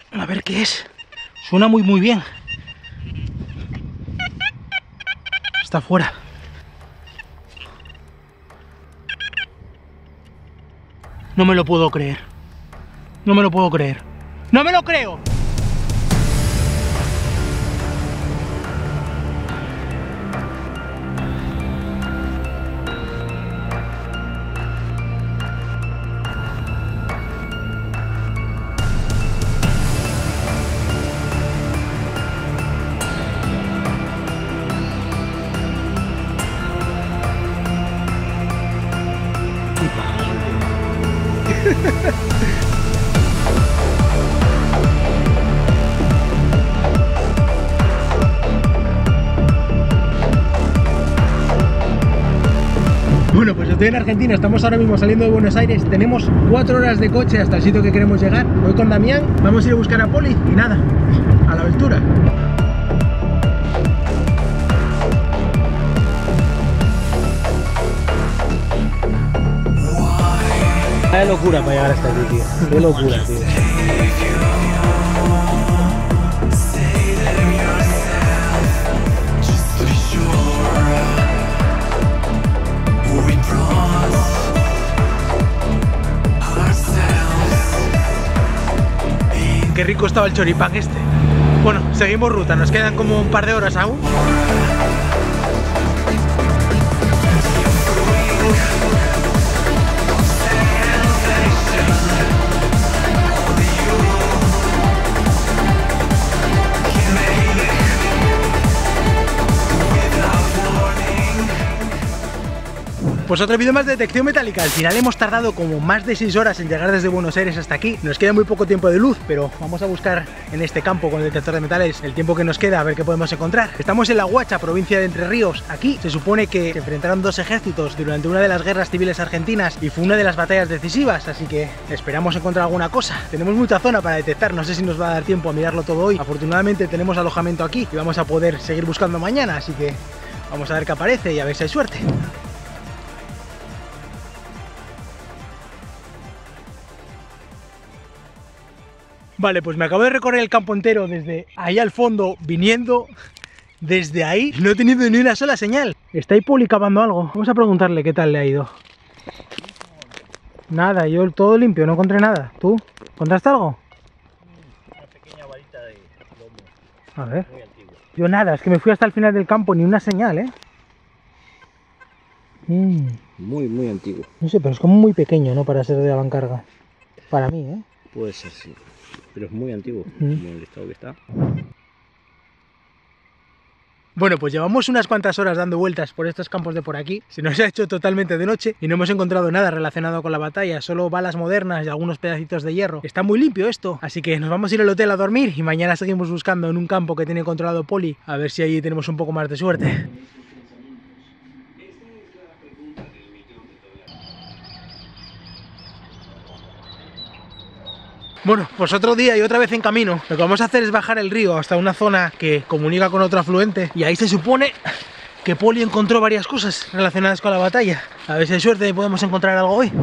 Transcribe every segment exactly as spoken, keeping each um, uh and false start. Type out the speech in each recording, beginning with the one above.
A ver qué es. Suena muy muy bien. Está fuera. No me lo puedo creer. No me lo puedo creer. ¡No me lo creo! Bueno, pues estoy en Argentina, estamos ahora mismo saliendo de Buenos Aires. Tenemos cuatro horas de coche hasta el sitio que queremos llegar. Voy con Damián, vamos a ir a buscar a Poli y nada, a la aventura. Qué locura para llegar hasta aquí, tío. Qué locura, tío. Qué rico estaba el choripán este. Bueno, seguimos ruta, nos quedan como un par de horas aún. Pues otro vídeo más de detección metálica. Al final hemos tardado como más de seis horas en llegar desde Buenos Aires hasta aquí. Nos queda muy poco tiempo de luz, pero vamos a buscar en este campo con el detector de metales el tiempo que nos queda, a ver qué podemos encontrar. Estamos en La Huacha, provincia de Entre Ríos. Aquí se supone que se enfrentaron dos ejércitos durante una de las guerras civiles argentinas y fue una de las batallas decisivas, así que esperamos encontrar alguna cosa. Tenemos mucha zona para detectar, no sé si nos va a dar tiempo a mirarlo todo hoy. Afortunadamente tenemos alojamiento aquí y vamos a poder seguir buscando mañana, así que vamos a ver qué aparece y a ver si hay suerte. Vale, pues me acabo de recorrer el campo entero desde ahí al fondo, viniendo desde ahí. No he tenido ni una sola señal. ¿Está ahí Poli cavando algo? Vamos a preguntarle qué tal le ha ido. Nada, yo todo limpio, no encontré nada. ¿Tú? ¿Encontraste algo? Una pequeña varita de lomo. A ver. Muy antigua. Yo nada, es que me fui hasta el final del campo, ni una señal, ¿eh? Mm. Muy, muy antiguo. No sé, pero es como muy pequeño, ¿no? Para ser de avancarga. Para mí, ¿eh? Puede ser, sí. Pero es muy antiguo, Mm. como el estado que está. Bueno, pues llevamos unas cuantas horas dando vueltas por estos campos de por aquí. Se nos ha hecho totalmente de noche y no hemos encontrado nada relacionado con la batalla, solo balas modernas y algunos pedacitos de hierro. Está muy limpio esto, así que nos vamos a ir al hotel a dormir y mañana seguimos buscando en un campo que tiene controlado Poli, a ver si ahí tenemos un poco más de suerte. Bueno, pues otro día y otra vez en camino. Lo que vamos a hacer es bajar el río hasta una zona que comunica con otro afluente y ahí se supone que Poli encontró varias cosas relacionadas con la batalla. A ver si hay suerte y podemos encontrar algo hoy.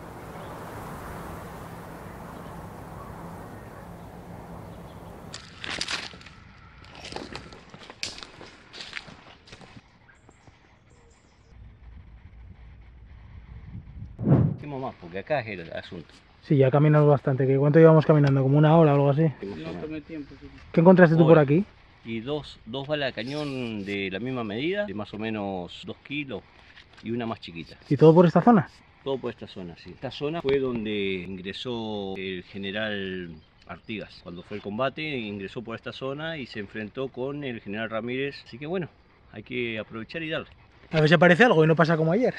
Más, porque acá es el asunto. Sí, ya caminamos bastante. ¿Qué cuánto llevamos caminando? ¿Como una hora o algo así? No tomé tiempo. Sí. ¿Qué encontraste tú por aquí? Y dos, dos balas de cañón de la misma medida, de más o menos dos kilos, y una más chiquita. ¿Y todo por esta zona? Todo por esta zona, sí. Esta zona fue donde ingresó el general Artigas. Cuando fue el combate, ingresó por esta zona y se enfrentó con el general Ramírez. Así que bueno, hay que aprovechar y darle. A ver si aparece algo y no pasa como ayer.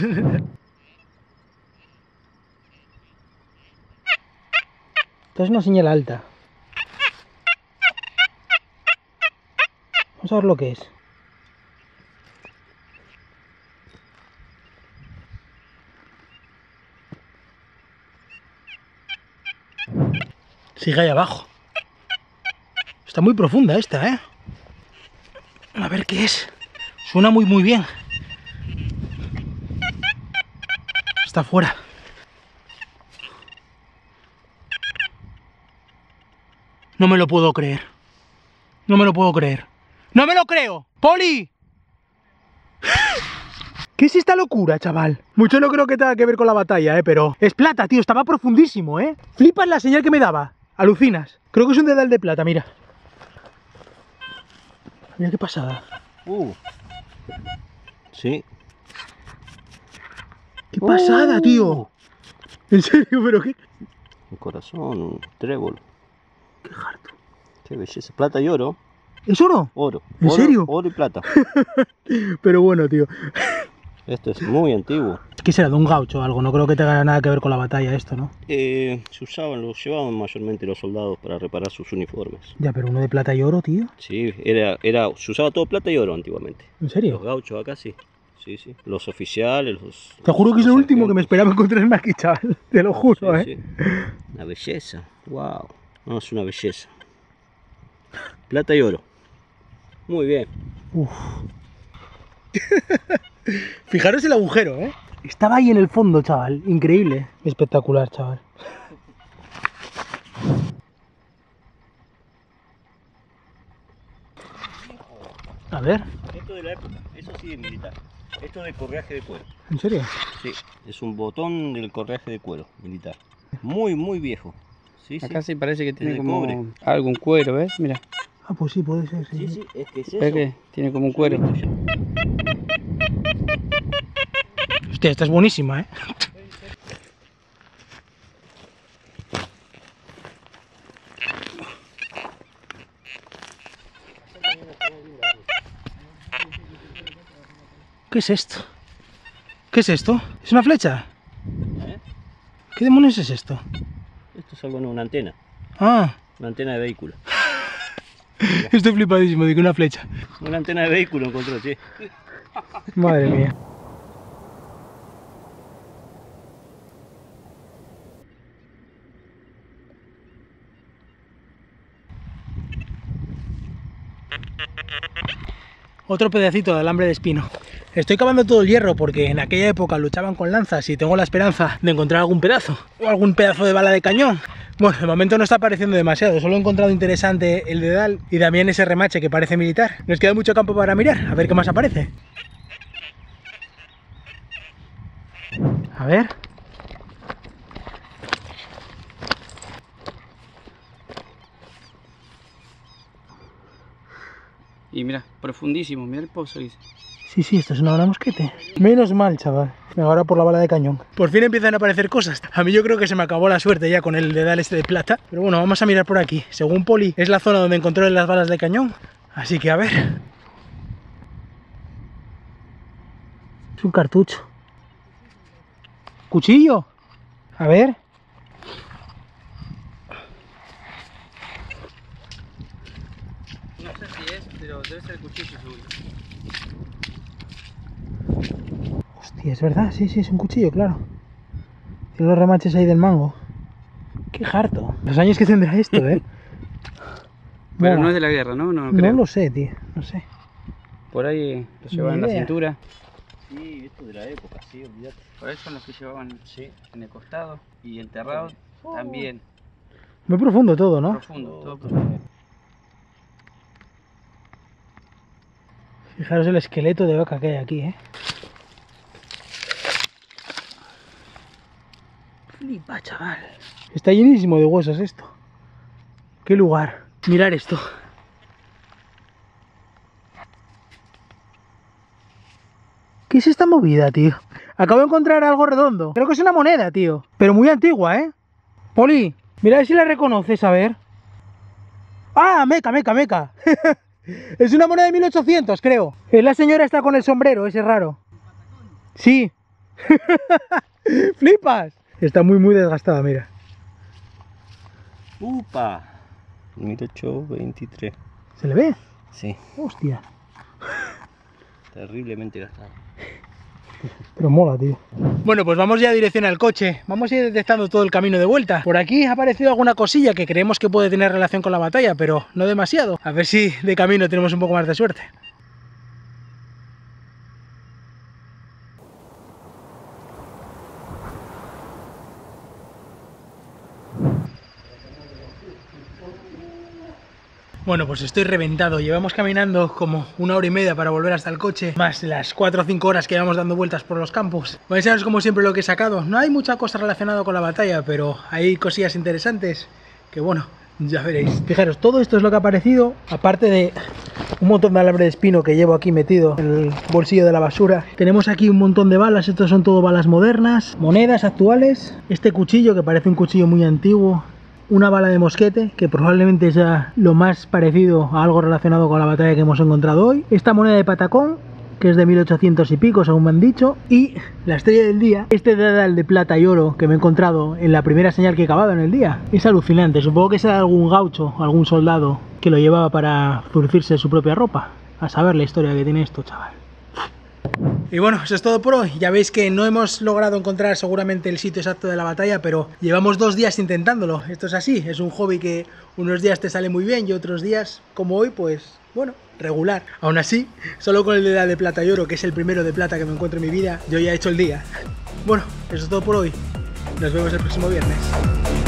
Esta es una señal alta. Vamos a ver lo que es. Sigue ahí abajo. Está muy profunda esta, ¿eh? A ver qué es. Suena muy muy bien. Está fuera. No me lo puedo creer. No me lo puedo creer. ¡No me lo creo! ¡Poli! ¿Qué es esta locura, chaval? Mucho no creo que tenga que ver con la batalla, ¿eh? Pero es plata, tío. Estaba profundísimo, ¿eh? Flipas la señal que me daba. Alucinas. Creo que es un dedal de plata, mira. Mira qué pasada. Uh. Sí. ¡Qué pasada, uh. tío! En serio, pero qué... Un corazón, un trébol. Qué harto. Qué belleza. Plata y oro. ¿Es oro? Oro. ¿En oro, serio? Oro y plata. Pero bueno, tío. Esto es muy antiguo. ¿Qué será? ¿De un gaucho o algo? No creo que tenga nada que ver con la batalla esto, ¿no? Eh, se usaban, lo llevaban mayormente los soldados para reparar sus uniformes. Ya, pero uno de plata y oro, tío. Sí, era, era, se usaba todo plata y oro antiguamente. ¿En serio? Los gauchos acá sí. Sí, sí. Los oficiales, los... Te juro que es los lo último que me sargentos. esperaba encontrarme aquí, chaval. Te lo juro, Sí, ¿eh? sí. Una belleza. Wow. No, es una belleza. Plata y oro. Muy bien. Uf. Fijaros el agujero, ¿eh? Estaba ahí en el fondo, chaval. Increíble. Espectacular, chaval. A ver. Esto de la época, eso sí es militar. Esto de correaje de cuero. ¿En serio? Sí, es un botón del correaje de cuero militar. Muy, muy viejo. Sí, Acá sí. sí parece que tiene de como cobre. algún cuero, ¿ves? Mira, Ah, pues sí, puede ser, sí. Sí, sí. sí, es que es ¿ves eso. que tiene como un cuero? Hostia, esta es buenísima, ¿eh? ¿Qué es esto? ¿Qué es esto? ¿Es una flecha? ¿Eh? ¿Qué demonios es esto? Esto es algo, no, una antena. Ah, Una antena de vehículo. estoy flipadísimo de que una flecha. Una antena de vehículo encontró, sí. Madre mía. Otro pedacito de alambre de espino. Estoy cavando todo el hierro porque en aquella época luchaban con lanzas y tengo la esperanza de encontrar algún pedazo o algún pedazo de bala de cañón. Bueno, de momento no está apareciendo demasiado, solo he encontrado interesante el dedal y también ese remache que parece militar. Nos queda mucho campo para mirar, a ver qué más aparece. A ver. Y mira, profundísimo, mira el pozo, dice. Sí, sí, esto es una bala mosquete. Menos mal, chaval. Ahora por la bala de cañón. Por fin empiezan a aparecer cosas. A mí yo creo que se me acabó la suerte ya con el dedal este de plata. Pero bueno, vamos a mirar por aquí. Según Poli, es la zona donde encontró las balas de cañón. Así que a ver. Es un cartucho. ¿Cuchillo? A ver. No sé si es, pero debe ser el cuchillo seguro. Hostia, es verdad, sí, sí, es un cuchillo, claro. Tiene los remaches ahí del mango. Qué harto. Los años que tendrá esto, ¿eh? Pero Mola. no es de la guerra, ¿no? No, No creo. lo sé, tío, no sé. Por ahí lo llevaban en la idea. cintura. Sí, esto de la época, sí, olvídate. Por eso son los que llevaban Sí. en el costado. Y enterrados también. Muy profundo todo, ¿no? Profundo, todo profundo. Fijaros el esqueleto de vaca que hay aquí, ¿eh? Flipa, chaval. Está llenísimo de huesos esto. Qué lugar. Mirar esto. ¿Qué es esta movida, tío? Acabo de encontrar algo redondo. Creo que es una moneda, tío. Pero muy antigua, ¿eh? Poli, mira a ver si la reconoces, a ver. ¡Ah, meca, meca, meca! Es una moneda de mil ochocientos, creo. Es la señora está con el sombrero, ese raro. Sí. ¡Flipas! Está muy, muy desgastada, mira. ¡Upa! mil ochocientos veintitrés. ¿Se le ve? Sí, Hostia. terriblemente gastado. Pero mola, tío. Bueno, pues vamos ya dirección al coche. Vamos a ir detectando todo el camino de vuelta. Por aquí ha aparecido alguna cosilla que creemos que puede tener relación con la batalla, pero no demasiado. A ver si de camino tenemos un poco más de suerte. Bueno, pues estoy reventado. Llevamos caminando como una hora y media para volver hasta el coche, más las cuatro o cinco horas que llevamos dando vueltas por los campos. Voy a enseñaros como siempre lo que he sacado. No hay mucha cosa relacionada con la batalla, pero hay cosillas interesantes que, bueno, ya veréis. Fijaros, todo esto es lo que ha aparecido, aparte de un montón de alambre de espino que llevo aquí metido en el bolsillo de la basura. Tenemos aquí un montón de balas, estos son todo balas modernas, monedas actuales, este cuchillo que parece un cuchillo muy antiguo, una bala de mosquete que probablemente sea lo más parecido a algo relacionado con la batalla que hemos encontrado hoy, esta moneda de patacón que es de mil ochocientos y pico según me han dicho, y la estrella del día, este dedal de plata y oro que me he encontrado en la primera señal que he cavado en el día. Es alucinante, supongo que será algún gaucho, algún soldado que lo llevaba para zurcirse su propia ropa. A saber la historia que tiene esto, chaval. Y bueno, eso es todo por hoy. Ya veis que no hemos logrado encontrar seguramente el sitio exacto de la batalla, pero llevamos dos días intentándolo. Esto es así, es un hobby que unos días te sale muy bien y otros días, como hoy, pues bueno, regular. Aún así, solo con el dedal de plata y oro, que es el primero de plata que me encuentro en mi vida, yo ya he hecho el día. Bueno, eso es todo por hoy. Nos vemos el próximo viernes.